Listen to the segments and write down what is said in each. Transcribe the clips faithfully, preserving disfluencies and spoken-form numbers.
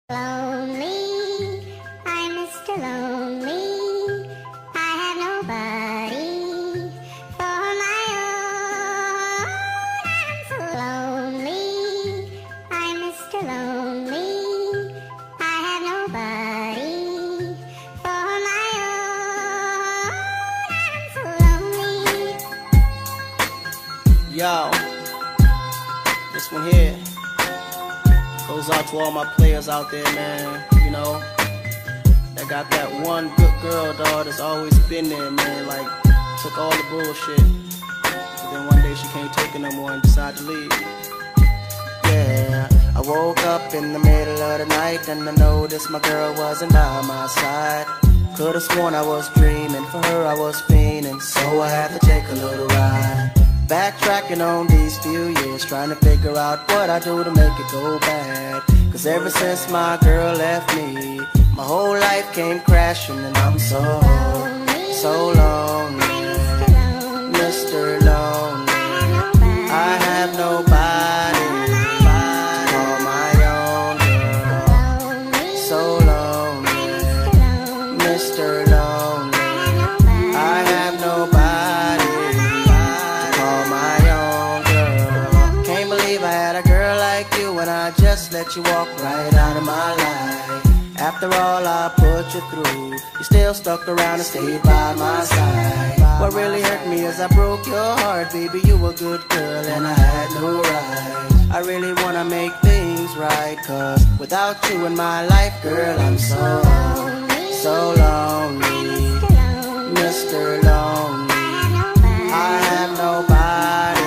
Lonely, I'm Mister Lonely. I have nobody for my own. I'm so lonely, I'm Mister Lonely. I have nobody for my own. I'm so lonely. Yo, this one here goes out to all my players out there, man, you know, that got that one good girl, dog, that's always been there, man, like, took all the bullshit, but then one day she can't take it no more and decided to leave. Yeah, I woke up in the middle of the night and I noticed my girl wasn't by my side. Could've sworn I was dreaming, for her I was fiending, so I had to take a little ride. Backtracking on these few years, trying to figure out what I do to make it go bad. Cause ever since my girl left me, my whole life came crashing and I'm so, so lonely. Mister Lonely, I have nobody to call my own girl. So lonely, Mister Lonely, I have nobody. When I just let you walk right out of my life. After all I put you through, you still stuck around and stayed by my side. What really hurt me is I broke your heart, baby, you were a good girl and I had no right. I really wanna make things right, cause without you in my life, girl, I'm so, so lonely. Mister Lonely, I have nobody.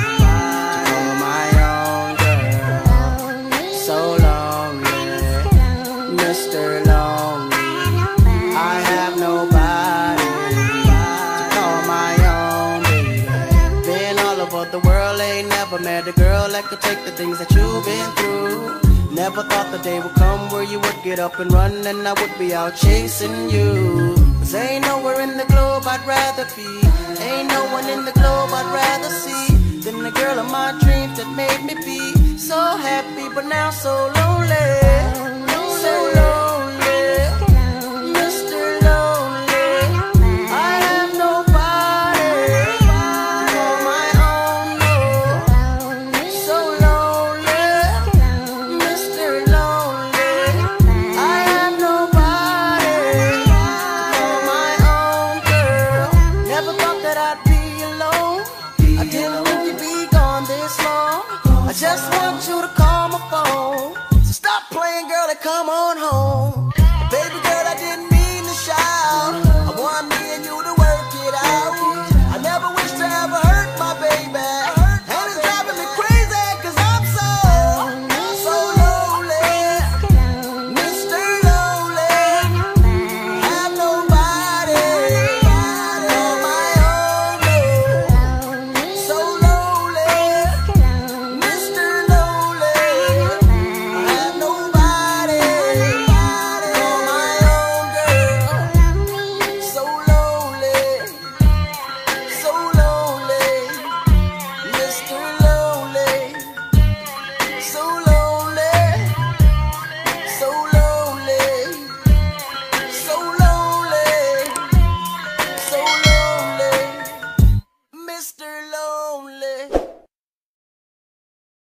Mister Lonely, I have nobody to call my own, baby. Been all over the world, ain't never met a girl that could take the things that you've been through. Never thought the day would come where you would get up and run and I would be out chasing you. Cause ain't nowhere in the globe I'd rather be, ain't no one in the globe I'd rather see than the girl of my dreams that made me be so happy but now so lonely. So lonely, Mister Lonely, I have nobody to call my own, no. So lonely, Mister Lonely, I have nobody to call my own, girl. Never thought that I'd be alone, I didn't think you'd be gone this long. I just want you to call my phone. Stop playing, girl, and come on home.